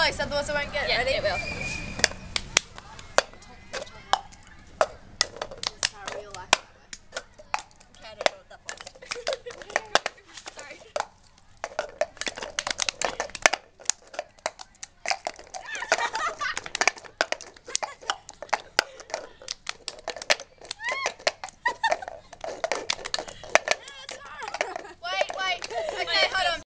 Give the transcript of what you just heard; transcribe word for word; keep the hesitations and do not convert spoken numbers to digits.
close, otherwise I won't get it. Yeah, Ready? it will.